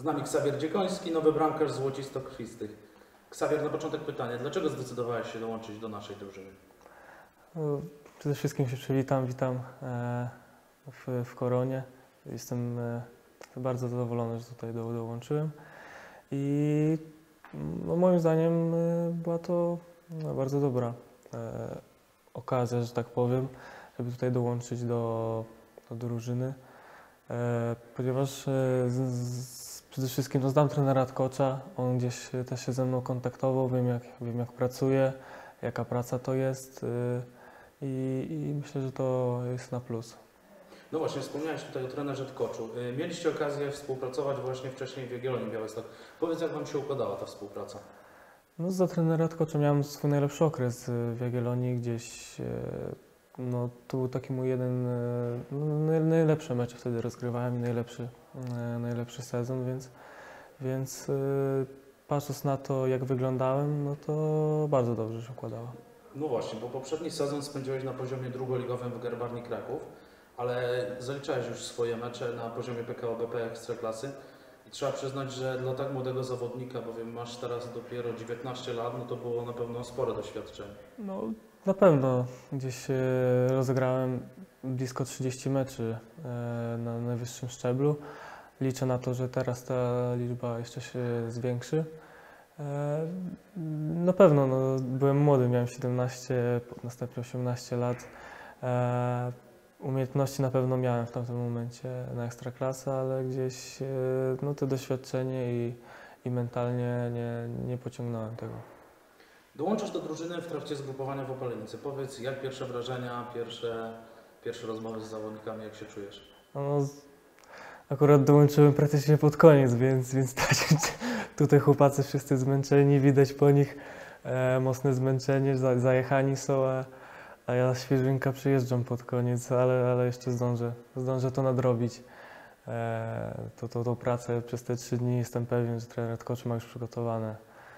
Z nami Ksawier Dziekoński, nowy bramkarz złocistokrwistych. Ksawier, na początek pytanie, dlaczego zdecydowałeś się dołączyć do naszej drużyny? No, przede wszystkim się przywitam, witam w Koronie. Jestem bardzo zadowolony, że tutaj dołączyłem i no, moim zdaniem była to bardzo dobra okazja, że tak powiem, żeby tutaj dołączyć do drużyny, ponieważ przede wszystkim znam trenera Tkocza, on gdzieś też się ze mną kontaktował, wiem jak pracuje, jaka praca to jest i myślę, że to jest na plus. No właśnie, wspomniałeś tutaj o trenerze Tkoczu. Mieliście okazję współpracować właśnie wcześniej w Jagiellonii Białystok. Powiedz, jak Wam się układała ta współpraca? No, za trenera Tkocza miałem swój najlepszy okres w Jagiellonii, gdzieś no, to był taki mój jeden, najlepsze mecze wtedy rozgrywałem i najlepszy sezon, więc patrząc na to, jak wyglądałem, no to bardzo dobrze się układało. No właśnie, bo poprzedni sezon spędziłeś na poziomie drugoligowym w Garbarni Kraków, ale zaliczałeś już swoje mecze na poziomie PKO BP Ekstraklasy i trzeba przyznać, że dla tak młodego zawodnika, bowiem masz teraz dopiero 19 lat, no to było na pewno spore doświadczenie. No, na pewno gdzieś rozegrałem blisko 30 meczy na najwyższym szczeblu. Liczę na to, że teraz ta liczba jeszcze się zwiększy. Na pewno byłem młody, miałem 17, następnie 18 lat. Umiejętności na pewno miałem w tamtym momencie na Ekstraklasę, ale gdzieś to doświadczenie i mentalnie nie pociągnąłem tego. Dołączasz do drużyny w trakcie zgrupowania w Opalenicy. Powiedz, jak pierwsze wrażenia, pierwsze rozmowy z zawodnikami, jak się czujesz? No, akurat dołączyłem praktycznie pod koniec, więc tutaj chłopacy wszyscy zmęczeni, widać po nich mocne zmęczenie, zajechani są, a ja świeżynka przyjeżdżam pod koniec, ale jeszcze zdążę to nadrobić. Tą pracę przez te 3 dni jestem pewien, że trener Tkocz ma już przygotowane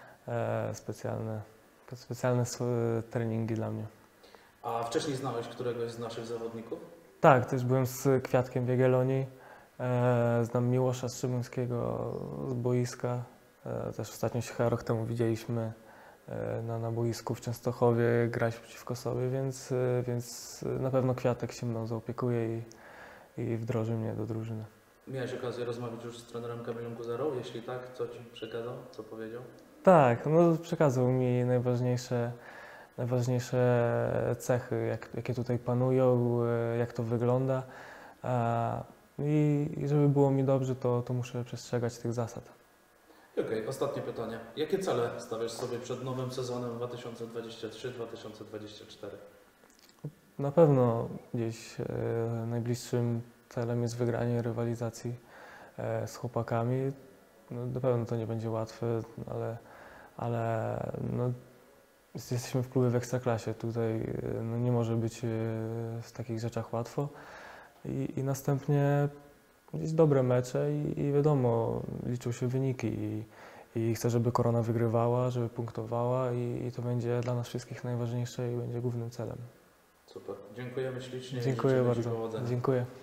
specjalne treningi dla mnie. A wcześniej znałeś któregoś z naszych zawodników? Tak, też byłem z Kwiatkiem w Jagiellonii. Znam Miłosza Strzymuńskiego z boiska. Też ostatnio się rok temu widzieliśmy na boisku w Częstochowie grać przeciwko sobie, więc na pewno Kwiatek się mną zaopiekuje i wdroży mnie do drużyny. Miałeś okazję rozmawiać już z trenerem Kamilem Guzerą? Jeśli tak, co Ci przekazał? Co powiedział? Tak, no przekazał mi najważniejsze cechy, jakie tutaj panują, jak to wygląda. I żeby było mi dobrze, to muszę przestrzegać tych zasad. Okej, ostatnie pytanie. Jakie cele stawiasz sobie przed nowym sezonem 2023-2024? Na pewno gdzieś najbliższym celem jest wygranie rywalizacji z chłopakami. No, na pewno to nie będzie łatwe, ale jesteśmy w klubie w Ekstraklasie. Tutaj nie może być w takich rzeczach łatwo. I następnie gdzieś dobre mecze i wiadomo, liczą się wyniki i chcę, żeby Korona wygrywała, żeby punktowała i to będzie dla nas wszystkich najważniejsze i będzie głównym celem. Super. Dziękujemy ślicznie. Dziękuję I życzymy Ci bardzo. powodzenia. Dziękuję.